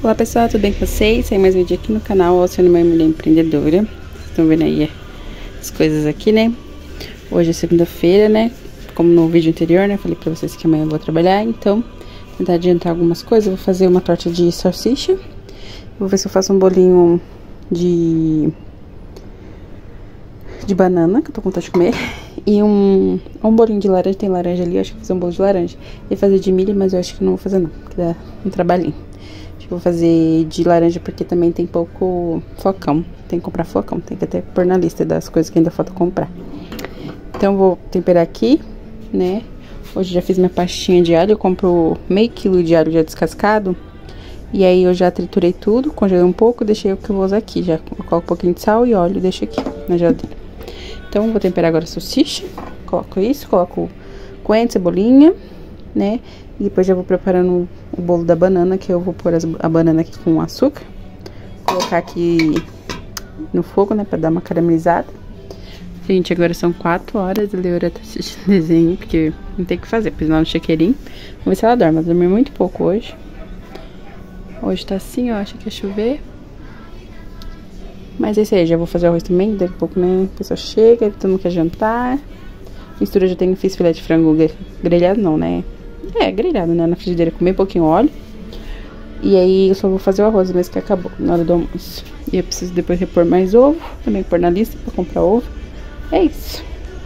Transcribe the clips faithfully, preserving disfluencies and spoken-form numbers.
Olá pessoal, tudo bem com vocês? Tem mais um vídeo aqui no canal Oceano Mãe Mulher Empreendedora. Vocês estão vendo aí as coisas aqui, né? Hoje é segunda-feira, né? Como no vídeo anterior, né? Falei pra vocês que amanhã eu vou trabalhar, então tentar adiantar algumas coisas. Eu vou fazer uma torta de salsicha. Vou ver se eu faço um bolinho de de banana, que eu tô com vontade de comer. E um, um bolinho de laranja, tem laranja ali, eu acho que vou fazer um bolo de laranja. E fazer de milho, mas eu acho que não vou fazer não, porque dá um trabalhinho. Acho que vou fazer de laranja porque também tem pouco flocão. Tem que comprar flocão, tem que até pôr na lista das coisas que ainda falta comprar. Então vou temperar aqui, né? Hoje já fiz minha pastinha de alho, eu compro meio quilo de alho já descascado. E aí eu já triturei tudo, congelei um pouco, deixei o que eu vou usar aqui. Já eu coloco um pouquinho de sal e óleo e deixo aqui na geladeira. Então, vou temperar agora a salsicha, coloco isso, coloco coentro, cebolinha, né? E depois já vou preparando o bolo da banana, que eu vou pôr as, a banana aqui com açúcar. Colocar aqui no fogo, né, pra dar uma caramelizada. Gente, agora são quatro horas, a Leora tá assistindo desenho, porque não tem o que fazer, pus lá no chiqueirinho. Vamos ver se ela dorme, ela dormiu muito pouco hoje. Hoje tá assim, ó, acho que ia chover. Mas é isso aí, já vou fazer o arroz também, daqui a pouco, né, a pessoa chega, todo mundo quer jantar. Mistura, já tenho, fiz filé de frango grelhado, não, né? É, grelhado, né, na frigideira com bem pouquinho óleo. E aí eu só vou fazer o arroz mesmo que acabou, na hora do almoço. E eu preciso depois repor mais ovo, também pôr na lista pra comprar ovo. É isso.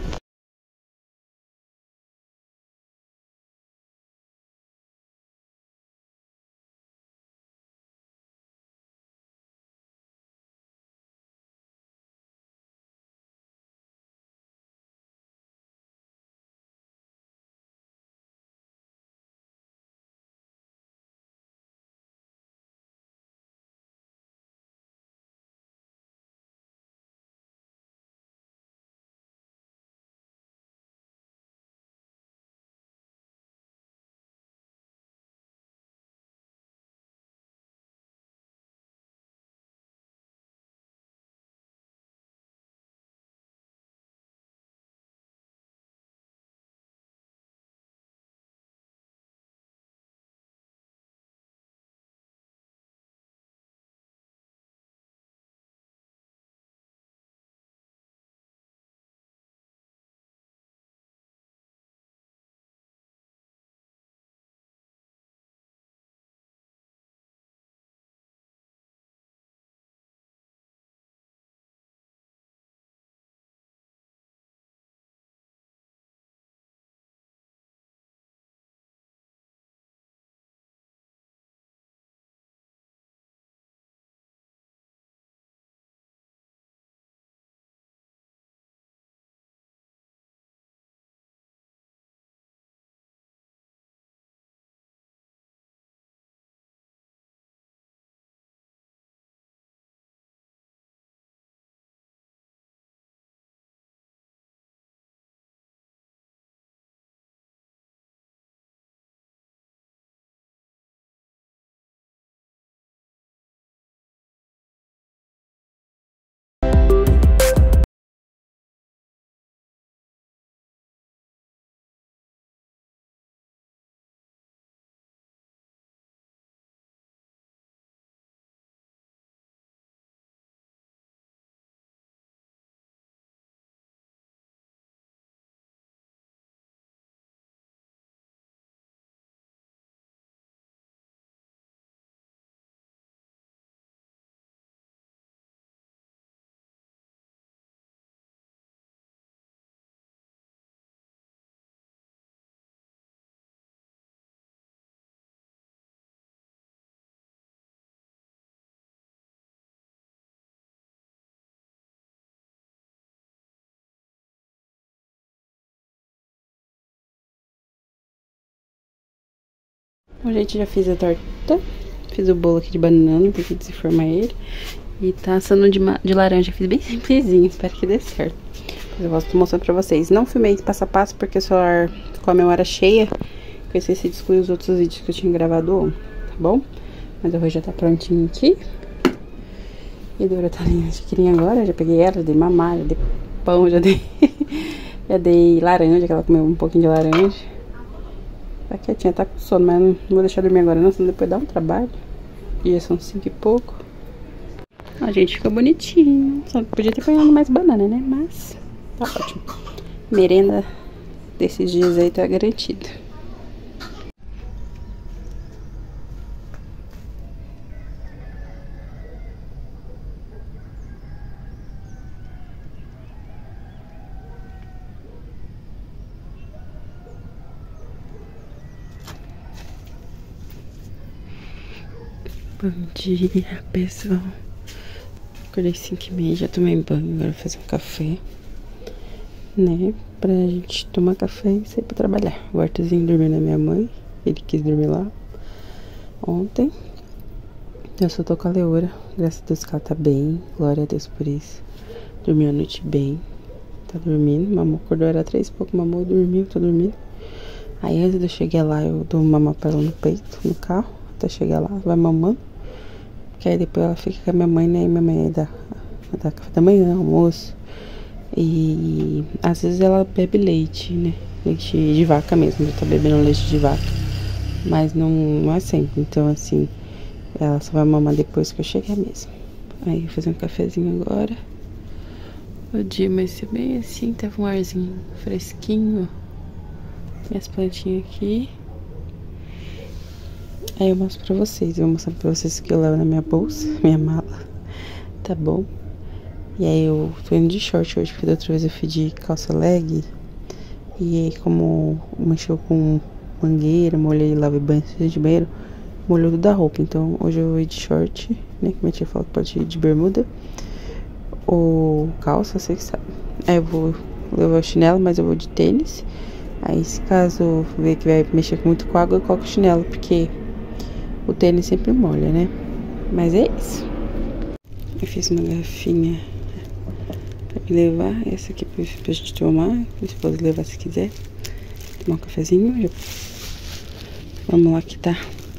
Bom, gente, já fiz a torta, fiz o bolo aqui de banana, tem que desformar ele. E tá assando de, de laranja, fiz bem simplesinho, espero que dê certo. Depois eu vou mostrando pra vocês. Não filmei passo a passo porque o celular com a memória cheia, eu esqueci de excluir os outros vídeos que eu tinha gravado ontem, tá bom? Mas o arroz já tá prontinho aqui. E a Dora tá ali na chiqueirinha agora, já peguei ela, já dei mamar, já dei pão, já dei... já dei laranja, que ela comeu um pouquinho de laranja. Tá quietinha, tá com sono, mas não vou deixar dormir agora não, senão depois dá um trabalho. E já são cinco e pouco. A gente ficou bonitinho. Só podia ter ponhado mais banana, né? Mas tá ótimo. Merenda desses dias aí tá garantida. Bom dia, pessoal. Acordei cinco e meia, já tomei banho. Agora vou fazer um café, né? Pra gente tomar café e sair pra trabalhar. O Arthurzinho dormiu na minha mãe. Ele quis dormir lá ontem. Eu só tô com a Leora. Graças a Deus que ela tá bem. Glória a Deus por isso. Dormiu a noite bem. Tá dormindo. Mamou, acordou, era três e pouco. Mamou, dormiu, tô dormindo. Aí antes de eu chegar lá, eu dou mamar pra ela no peito, no carro. Até chegar lá, vai mamando. Que aí depois ela fica com a minha mãe, né? E minha mãe é da, da café da manhã, almoço. E às vezes ela bebe leite, né? Leite de vaca mesmo. Já tá bebendo leite de vaca. Mas não, não é sempre. Então, assim, ela só vai mamar depois que eu chegar mesmo. Aí, vou fazer um cafezinho agora. O dia amanheceu bem assim. Tava um arzinho fresquinho. Minhas plantinhas aqui. Aí eu mostro pra vocês, eu vou mostrar pra vocês o que eu levo na minha bolsa, minha mala, tá bom? E aí eu tô indo de short hoje, porque da outra vez eu fui de calça leg. E aí como mexeu com mangueira, molhei, lavei banho de banheiro, molhou tudo a roupa. Então hoje eu vou ir de short, né, que minha tia falou que pode ir de bermuda ou calça, você que sabe. Aí eu vou levar o chinelo, mas eu vou de tênis. Aí se caso ver que vai mexer muito com água, eu coloco o chinelo, porque o tênis sempre molha, né? Mas é isso. Eu fiz uma garrafinha pra me levar. Essa aqui pra, pra gente tomar. Minha esposa levar se quiser. Tomar um cafezinho. Vamos lá que tá.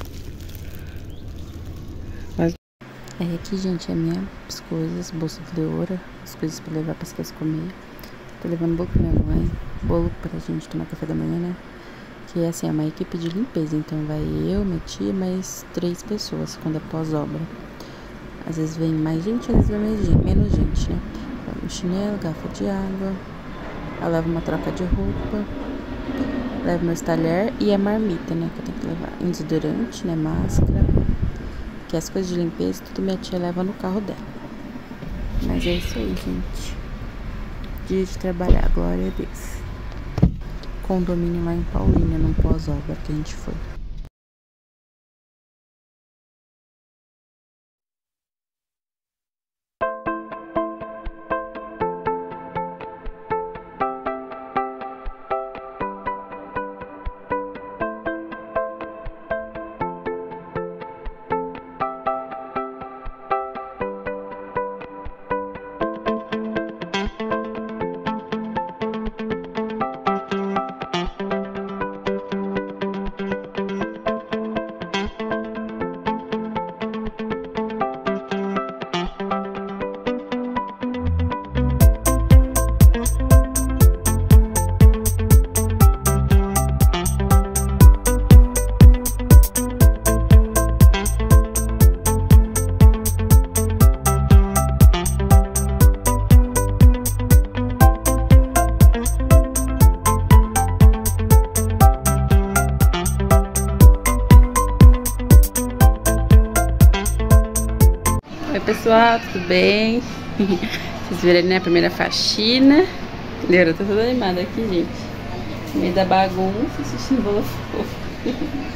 Quase. É aqui, gente, é minhas coisas. Bolsa de Leora. As coisas pra levar pra esquecer comer. Tô levando bolo pra minha mãe. Bolo pra gente tomar café da manhã, né? Que é assim, é uma equipe de limpeza. Então vai eu, minha tia, mais três pessoas quando é pós-obra. Às vezes vem mais gente, às vezes vem menos gente, menos gente, né? Levo um chinelo, garrafa de água. Eu levo uma troca de roupa. Levo meus talher e a marmita, né? Que eu tenho que levar. Um desodorante, né? Máscara. Que as coisas de limpeza, tudo minha tia leva no carro dela. Mas é isso aí, gente. Dia de trabalhar, glória a Deus. Condomínio lá em Paulínia, num pós-obra que a gente foi. Oi pessoal, tudo bem? Vocês viram, né, a primeira faxina. Eu tô toda animada aqui, gente. No meio da bagunça, assistindo bola fofa.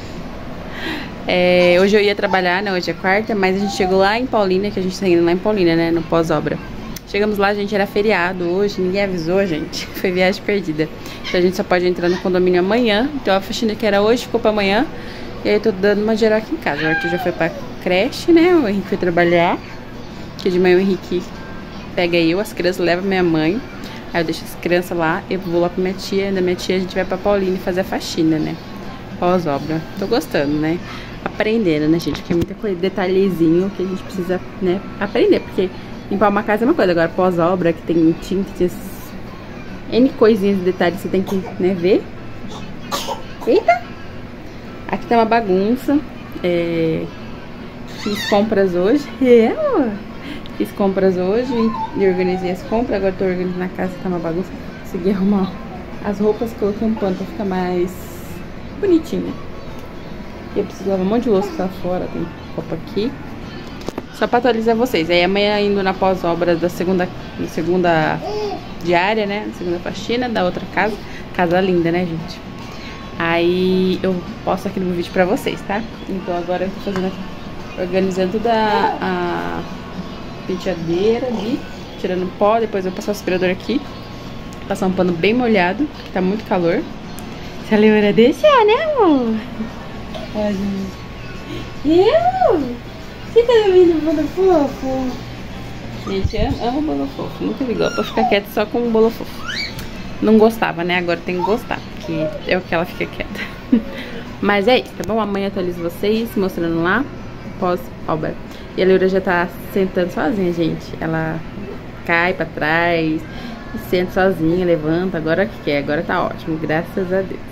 É, hoje eu ia trabalhar, né, hoje é quarta, mas a gente chegou lá em Paulínia, que a gente tá indo lá em Paulínia, né, no pós-obra. Chegamos lá, gente, era feriado hoje, ninguém avisou, gente. Foi viagem perdida. Então a gente só pode entrar no condomínio amanhã. Então a faxina que era hoje ficou pra amanhã. E aí eu tô dando uma geral aqui em casa. O Arthur já foi pra creche, né? O Henrique foi trabalhar. Que de manhã o Henrique pega eu, as crianças levam minha mãe. Aí eu deixo as crianças lá, eu vou lá pra minha tia. Da minha tia a gente vai pra Paulínia fazer a faxina, né? Pós-obra. Tô gostando, né? Aprendendo, né, gente? Porque é muita coisa, detalhezinho que a gente precisa, né, aprender. Porque limpar uma casa é uma coisa. Agora pós-obra, que tem tinta, tem N coisinhas de detalhes que você tem que, né, ver. Eita! Aqui tá uma bagunça. É... fiz compras hoje. É, amor? Fiz compras hoje e organizei as compras. Agora tô organizando a casa, tá uma bagunça. Consegui arrumar as roupas, coloquei um pano pra ficar mais bonitinho. E eu preciso lavar um monte de louça pra fora, tem copo aqui. Só pra atualizar vocês. Aí amanhã indo na pós-obra da segunda, da segunda diária, né? Segunda faxina da outra casa. Casa linda, né, gente? Aí eu posto aqui no vídeo pra vocês, tá? Então agora eu tô fazendo aqui, organizando toda a penteadeira ali, tirando pó. Depois eu vou passar o aspirador aqui. Passar um pano bem molhado, que tá muito calor. Se a Leora deixar, né, amor? Olha, gente. Eu? Você tá dormindo bolo fofo? Gente, eu amo bolo fofo. Nunca vi igual pra ficar quieta só com o bolo fofo. Não gostava, né? Agora tem que gostar, porque é o que ela fica quieta. Mas é isso, tá bom? Amanhã eu atualizo vocês, mostrando lá, pós-obra. E a Leora já tá sentando sozinha, gente. Ela cai pra trás e senta sozinha, levanta. Agora que quer, agora tá ótimo, graças a Deus.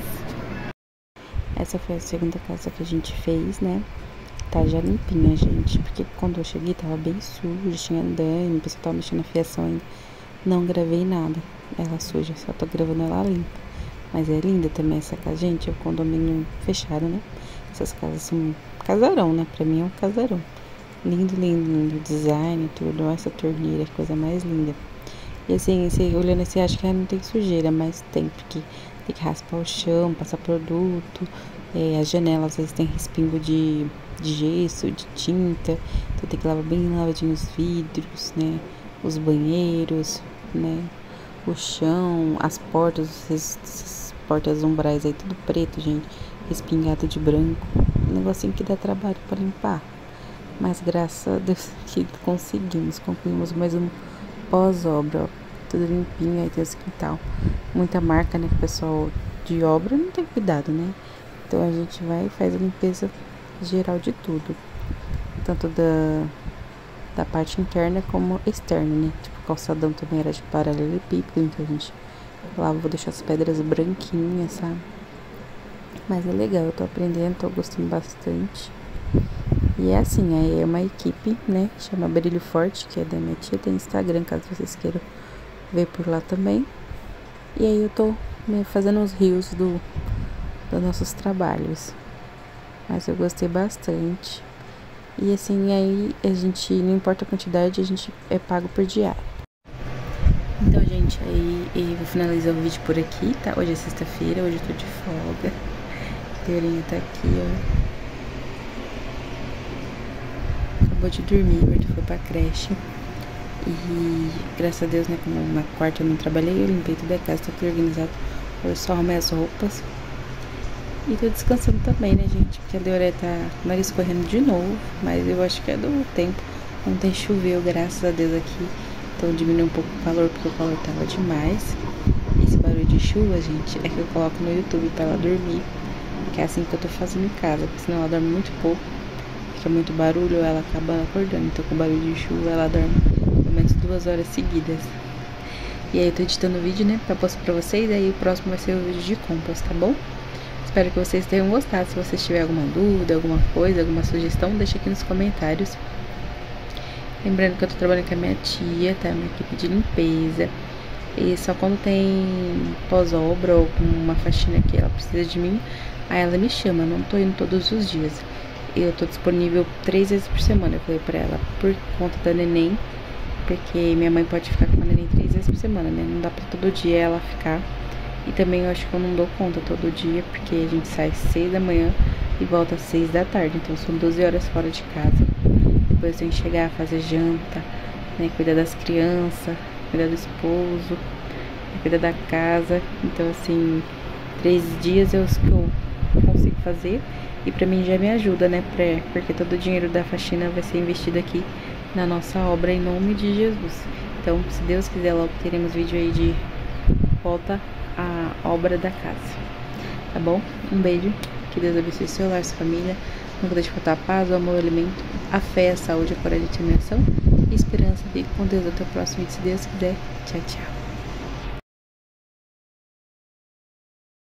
Essa foi a segunda casa que a gente fez, né? Tá já limpinha, gente, porque quando eu cheguei tava bem sujo, tinha andame, o pessoal tava mexendo na fiação ainda. Não gravei nada, ela suja, só tô gravando ela limpa. Mas é linda também essa casa, gente, é um condomínio fechado, né? Essas casas são casarão, né? Pra mim é um casarão. Lindo, lindo, lindo, design, tudo, essa torneira, coisa mais linda. E assim, você, olhando assim, acho que não tem sujeira, mas tem, porque tem que raspar o chão, passar produto, é, as janelas às vezes tem respingo de, de gesso, de tinta, então tem que lavar bem lavadinho os vidros, né, os banheiros, né, o chão, as portas, essas, essas portas umbrais aí, tudo preto, gente, respingado de branco, um negocinho que dá trabalho pra limpar, mas graças a Deus que conseguimos, concluímos mais um pós-obra, ó, tudo limpinho, aí tem esse quintal, muita marca, né, que o pessoal de obra não tem cuidado, né, então a gente vai e faz a limpeza geral de tudo, tanto da, da parte interna como externa, né, tipo o calçadão também era de paralelepípedo, então a gente lá vou deixar as pedras branquinhas, sabe, mas é legal, eu tô aprendendo, tô gostando bastante. E é assim, aí é uma equipe, né, chama Brilho Forte, que é da minha tia, tem Instagram, caso vocês queiram ver por lá também. E aí eu tô fazendo os rios do, dos nossos trabalhos. Mas eu gostei bastante. E assim, aí a gente, não importa a quantidade, a gente é pago por diário. Então, gente, aí eu vou finalizar o vídeo por aqui, tá? Hoje é sexta-feira, hoje eu tô de folga. A Leorinha tá aqui, ó. Acabou de dormir, o Arthur foi pra creche. E graças a Deus, né, como na quarta eu não trabalhei, eu limpei toda a casa, tô aqui organizado. Hoje só arrumei as roupas. E tô descansando também, né, gente, porque a Leora tá com o nariz correndo de novo, mas eu acho que é do tempo. Ontem choveu, graças a Deus, aqui, então diminuiu um pouco o calor, porque o calor tava demais. Esse barulho de chuva, gente, é que eu coloco no YouTube pra ela dormir, que é assim que eu tô fazendo em casa, porque senão ela dorme muito pouco. Fica muito barulho, ela acaba acordando. Então com barulho de chuva ela dorme pelo menos duas horas seguidas. E aí eu tô editando o vídeo, né, pra postar pra vocês. Aí o próximo vai ser o vídeo de compras, tá bom? Espero que vocês tenham gostado. Se vocês tiverem alguma dúvida, alguma coisa, alguma sugestão, deixa aqui nos comentários. Lembrando que eu tô trabalhando com a minha tia, tá? Minha equipe de limpeza. E só quando tem pós-obra ou uma faxina que ela precisa de mim, aí ela me chama. Não tô indo todos os dias. Eu tô disponível três vezes por semana, eu falei pra ela, por conta da neném, porque minha mãe pode ficar com a neném três vezes por semana, né? Não dá pra todo dia ela ficar. E também eu acho que eu não dou conta todo dia, porque a gente sai às seis da manhã e volta às seis da tarde. Então são doze horas fora de casa. Depois eu tenho que chegar, fazer janta, né? Cuidar das crianças, cuidar do esposo, cuidar da casa. Então assim, três dias é os que eu consigo fazer. E pra mim já me ajuda, né, pra, porque todo o dinheiro da faxina vai ser investido aqui na nossa obra em nome de Jesus. Então, se Deus quiser, logo teremos vídeo aí de volta à obra da casa. Tá bom? Um beijo. Que Deus abençoe seu lar, sua família. Nunca deixe faltar a paz, o amor, o alimento, a fé, a saúde, a coragem, a determinação e esperança. Fique com Deus. Até o próximo vídeo, se Deus quiser. Tchau, tchau.